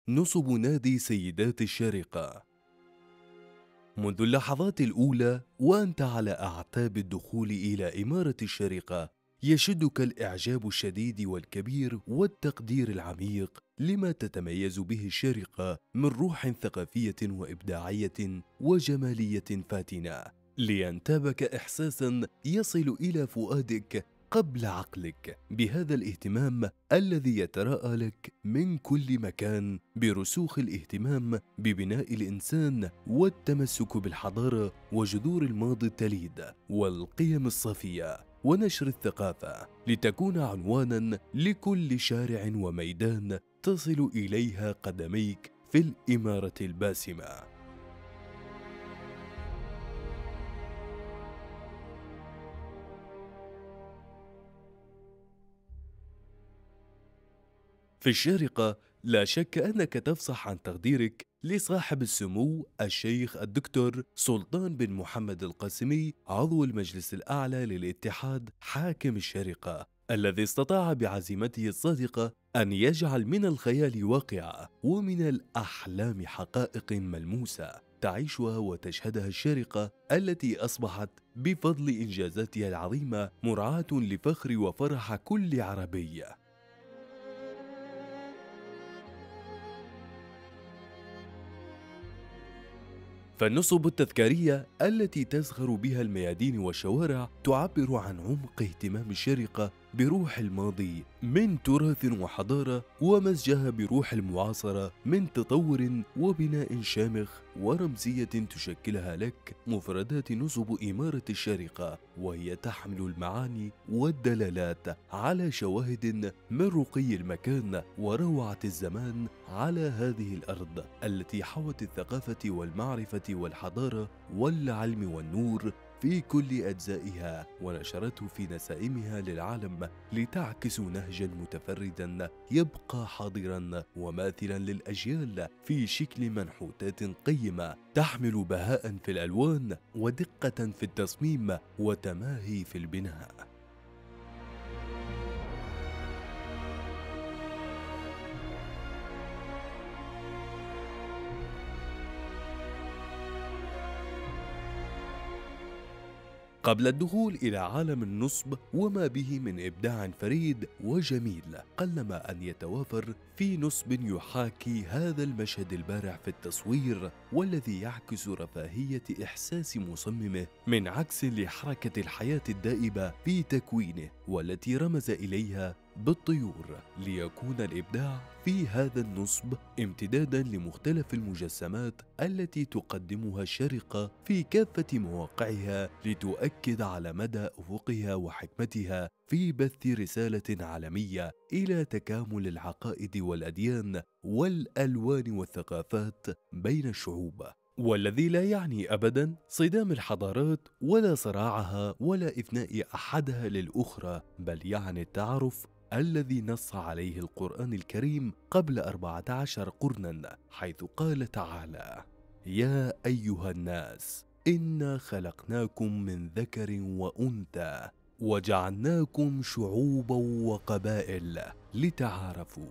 نصب نادي سيدات الشارقة. منذ اللحظات الأولى وأنت على أعتاب الدخول إلى إمارة الشارقة، يشدك الإعجاب الشديد والكبير والتقدير العميق لما تتميز به الشارقة من روح ثقافية وإبداعية وجمالية فاتنة، لينتابك إحساسا يصل إلى فؤادك قبل عقلك بهذا الاهتمام الذي يتراءى لك من كل مكان برسوخ الاهتمام ببناء الإنسان والتمسك بالحضارة وجذور الماضي التليد والقيم الصافية ونشر الثقافة، لتكون عنوانا لكل شارع وميدان تصل إليها قدميك في الإمارة الباسمة. في الشارقة لا شك أنك تفصح عن تقديرك لصاحب السمو الشيخ الدكتور سلطان بن محمد القاسمي، عضو المجلس الأعلى للاتحاد حاكم الشارقة، الذي استطاع بعزيمته الصادقة أن يجعل من الخيال واقعة ومن الأحلام حقائق ملموسة تعيشها وتشهدها الشارقة، التي أصبحت بفضل إنجازاتها العظيمة مرعاة لفخر وفرح كل عربي. فالنصب التذكارية التي تزخر بها الميادين والشوارع تعبر عن عمق اهتمام الشارقة بروح الماضي من تراث وحضارة، ومزجها بروح المعاصرة من تطور وبناء شامخ ورمزية تشكلها لك مفردات نصب إمارة الشارقة، وهي تحمل المعاني والدلالات على شواهد من رقي المكان وروعة الزمان على هذه الأرض التي حوت الثقافة والمعرفة والحضارة والعلم والنور في كل أجزائها، ونشرته في نسائمها للعالم لتعكس نهجا متفردا يبقى حاضرا وماثلا للأجيال في شكل منحوتات قيمة تحمل بهاء في الألوان ودقة في التصميم وتماهي في البناء. قبل الدخول إلى عالم النصب وما به من إبداع فريد وجميل، قلما أن يتوافر في نصب يحاكي هذا المشهد البارع في التصوير، والذي يعكس رفاهية إحساس مصممه من عكس لحركة الحياة الدائبة في تكوينه، والتي رمز إليها بالطيور، ليكون الإبداع في هذا النصب امتدادا لمختلف المجسمات التي تقدمها الشارقة في كافة مواقعها، لتؤكد على مدى أفقها وحكمتها في بث رسالة عالمية إلى تكامل العقائد والأديان والألوان والثقافات بين الشعوب، والذي لا يعني أبدا صدام الحضارات ولا صراعها ولا إفناء أحدها للأخرى، بل يعني التعارف الذي نص عليه القرآن الكريم قبل 14 قرنا، حيث قال تعالى: يا أيها الناس إنا خلقناكم من ذكر وأنثى وجعلناكم شعوبا وقبائل لتعارفوا،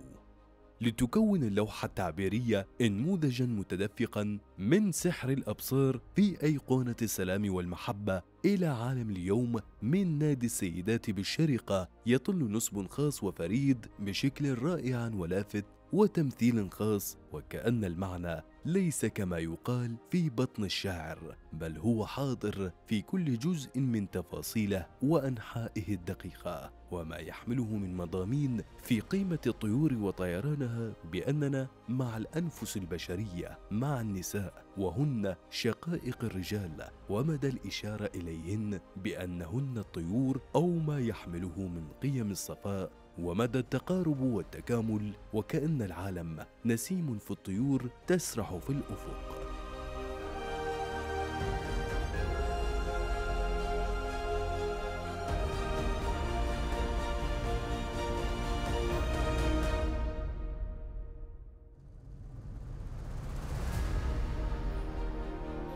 لتكون اللوحة التعبيرية نموذجا متدفقا من سحر الأبصار في أيقونة السلام والمحبة إلى عالم اليوم من نادي السيدات بالشارقة، يطل نصب خاص وفريد بشكل رائع ولافت وتمثيل خاص، وكأن المعنى ليس كما يقال في بطن الشاعر، بل هو حاضر في كل جزء من تفاصيله وأنحائه الدقيقة، وما يحمله من مضامين في قيمة الطيور وطيرانها، بأننا مع الأنفس البشرية، مع النساء وهن شقائق الرجال، ومدى الإشارة إليهن بأنهن الطيور، أو ما يحمله من قيم الصفاء ومدى التقارب والتكامل، وكأن العالم نسيم في الطيور تسرح في الأفق.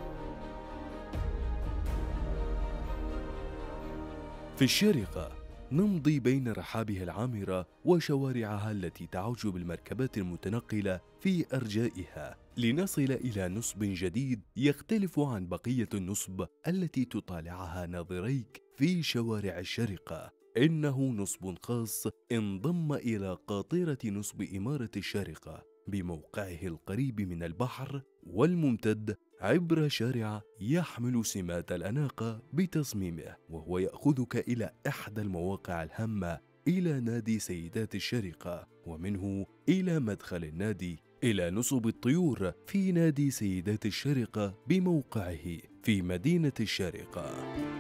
في الشارقة نمضي بين رحابها العامرة وشوارعها التي تعج بالمركبات المتنقلة في أرجائها، لنصل إلى نصب جديد يختلف عن بقية النصب التي تطالعها ناظريك في شوارع الشارقة. إنه نصب خاص انضم إلى قاطرة نصب إمارة الشارقة بموقعه القريب من البحر والممتد عبر شارع يحمل سمات الأناقة بتصميمه، وهو يأخذك إلى إحدى المواقع الهامة إلى نادي سيدات الشارقة، ومنه إلى مدخل النادي إلى نصب الطيور في نادي سيدات الشارقة بموقعه في مدينة الشارقة.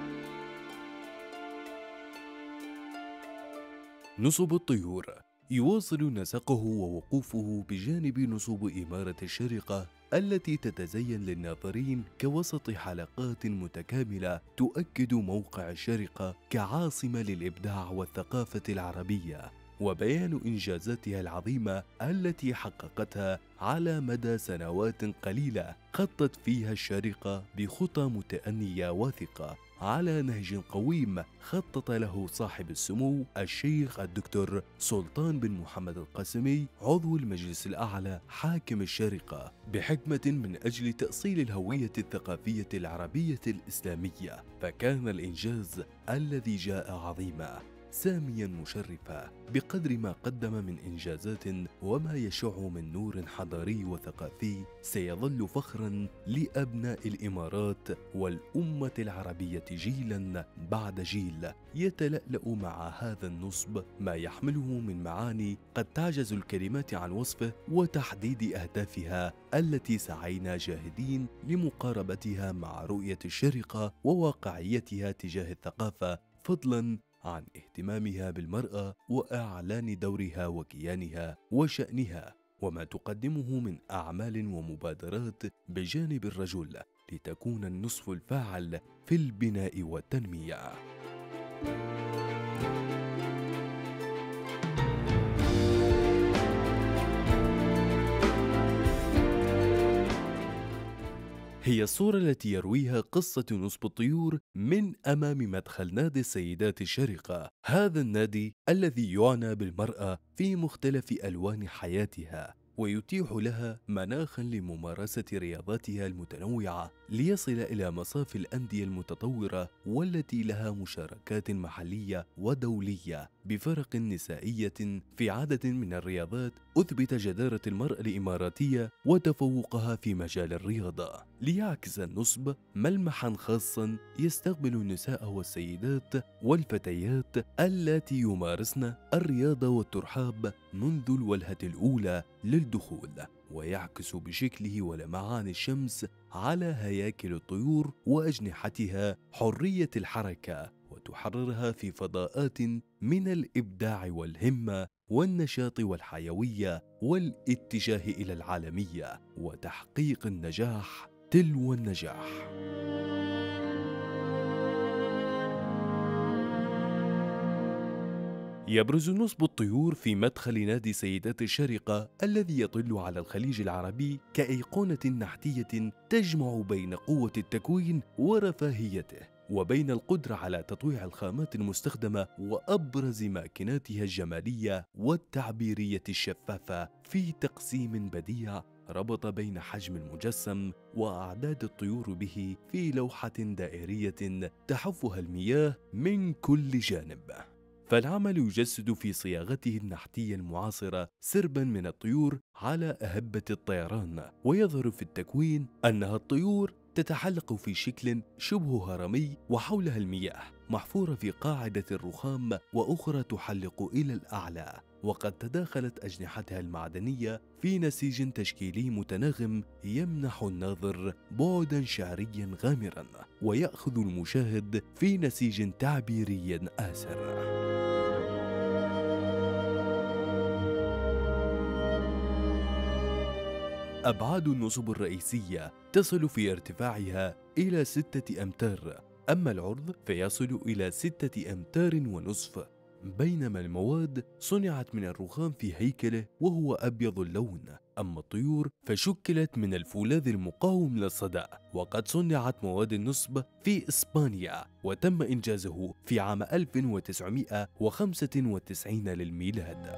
نصب الطيور يواصل نسقه ووقوفه بجانب نصب إمارة الشارقة التي تتزين للناظرين كوسط حلقات متكاملة تؤكد موقع الشارقة كعاصمة للإبداع والثقافة العربية، وبيان إنجازاتها العظيمة التي حققتها على مدى سنوات قليلة خطت فيها الشارقة بخطى متأنية واثقة على نهج قويم خطط له صاحب السمو الشيخ الدكتور سلطان بن محمد القاسمي عضو المجلس الأعلى حاكم الشارقة بحكمة من أجل تأصيل الهوية الثقافية العربية الإسلامية. فكان الإنجاز الذي جاء عظيما ساميا مشرفا بقدر ما قدم من إنجازات وما يشع من نور حضاري وثقافي سيظل فخرا لأبناء الإمارات والأمة العربية جيلا بعد جيل يتلألأ مع هذا النصب ما يحمله من معاني قد تعجز الكلمات عن وصفه وتحديد أهدافها التي سعينا جاهدين لمقاربتها مع رؤية الشارقة وواقعيتها تجاه الثقافة، فضلا عن اهتمامها بالمرأة وإعلان دورها وكيانها وشأنها وما تقدمه من أعمال ومبادرات بجانب الرجل لتكون النصف الفاعل في البناء والتنمية. هي الصورة التي يرويها قصة نصب الطيور من أمام مدخل نادي السيدات الشارقة، هذا النادي الذي يعنى بالمرأة في مختلف ألوان حياتها ويتيح لها مناخا لممارسة رياضاتها المتنوعة ليصل إلى مصاف الأندية المتطورة والتي لها مشاركات محلية ودولية بفرق نسائية في عدد من الرياضات. أثبت جدارة المرأة الإماراتية وتفوقها في مجال الرياضة، ليعكس النصب ملمحا خاصا يستقبل النساء والسيدات والفتيات اللاتي يمارسن الرياضة والترحاب منذ الولهة الأولى للدخول، ويعكس بشكله ولمعان الشمس على هياكل الطيور وأجنحتها حرية الحركة وتحررها في فضاءات من الإبداع والهمة والنشاط والحيوية والاتجاه إلى العالمية وتحقيق النجاح تلو النجاح. يبرز نصب الطيور في مدخل نادي سيدات الشارقة الذي يطل على الخليج العربي كأيقونة نحتية تجمع بين قوة التكوين ورفاهيته وبين القدرة على تطويع الخامات المستخدمة وأبرز ماكناتها الجمالية والتعبيرية الشفافة في تقسيم بديع ربط بين حجم المجسم وأعداد الطيور به في لوحة دائرية تحفها المياه من كل جانب. فالعمل يجسد في صياغته النحتية المعاصرة سربا من الطيور على أهبة الطيران، ويظهر في التكوين أنها الطيور تتحلق في شكل شبه هرمي وحولها المياه محفورة في قاعدة الرخام وأخرى تحلق إلى الأعلى، وقد تداخلت أجنحتها المعدنية في نسيج تشكيلي متناغم يمنح الناظر بعدا شعريا غامرا ويأخذ المشاهد في نسيج تعبيري آسر. أبعاد النصب الرئيسية تصل في ارتفاعها إلى 6 أمتار، أما العرض فيصل إلى 6 أمتار ونصف، بينما المواد صنعت من الرخام في هيكله وهو أبيض اللون أما الطيور فشكلت من الفولاذ المقاوم للصدأ، وقد صنعت مواد النصب في إسبانيا وتم إنجازه في عام 1995 للميلاد.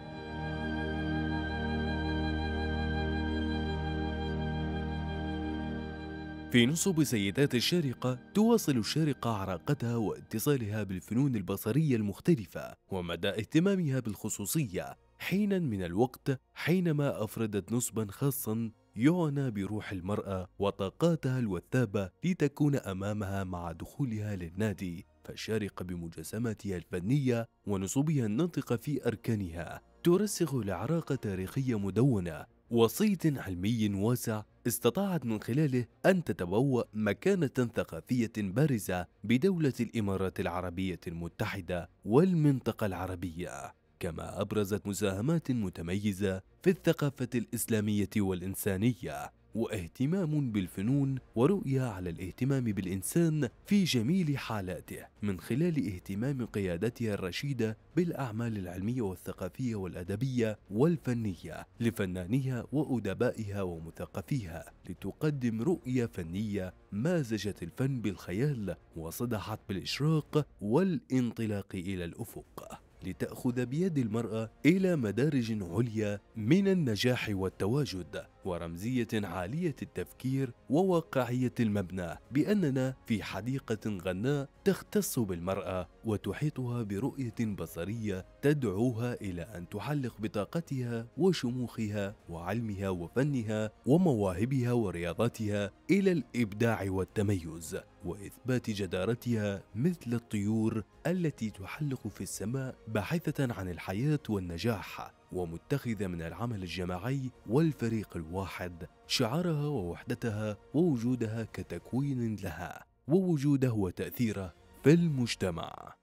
في نصب سيدات الشارقة تواصل الشارقة عراقتها واتصالها بالفنون البصرية المختلفة ومدى اهتمامها بالخصوصية حينا من الوقت حينما أفردت نصبا خاصا يعنى بروح المرأة وطاقاتها الوثابة لتكون أمامها مع دخولها للنادي. فالشارقة بمجسماتها الفنية ونصوبها الناطقة في أركانها ترسخ العراقة تاريخية مدونة وصيت علمي واسع استطاعت من خلاله أن تتبوأ مكانة ثقافية بارزة بدولة الإمارات العربية المتحدة والمنطقة العربية، كما أبرزت مساهمات متميزة في الثقافة الإسلامية والإنسانية واهتمام بالفنون ورؤية على الاهتمام بالإنسان في جميل حالاته من خلال اهتمام قيادتها الرشيدة بالأعمال العلمية والثقافية والأدبية والفنية لفنانيها وأدبائها ومثقفيها، لتقدم رؤية فنية مازجت الفن بالخيال وصدحت بالإشراق والانطلاق إلى الأفق، لتأخذ بيد المرأة إلى مدارج عليا من النجاح والتواجد ورمزية عالية التفكير وواقعية المبنى، بأننا في حديقة غناء تختص بالمرأة وتحيطها برؤية بصرية تدعوها إلى أن تحلق بطاقتها وشموخها وعلمها وفنها ومواهبها ورياضتها إلى الإبداع والتميز وإثبات جدارتها مثل الطيور التي تحلق في السماء باحثة عن الحياة والنجاح ومتخذة من العمل الجماعي والفريق الواحد شعارها ووحدتها ووجودها كتكوين لها ووجوده وتأثيره في المجتمع.